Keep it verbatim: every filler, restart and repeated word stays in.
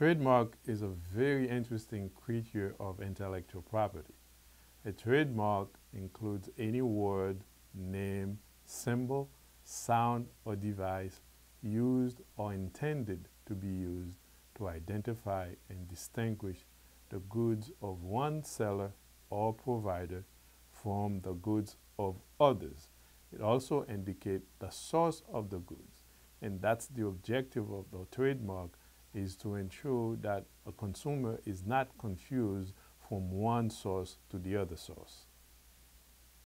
trademark is a very interesting creature of intellectual property. A trademark includes any word, name, symbol, sound, or device used or intended to be used to identify and distinguish the goods of one seller or provider from the goods of others. It also indicates the source of the goods, and that's the objective of the trademark, is to ensure that a consumer is not confused from one source to the other source.